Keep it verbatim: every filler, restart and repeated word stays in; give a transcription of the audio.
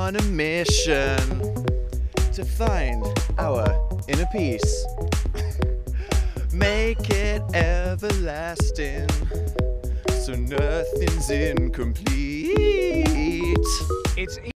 on a mission to find our inner peace. Make it everlasting, so nothing's incomplete. It's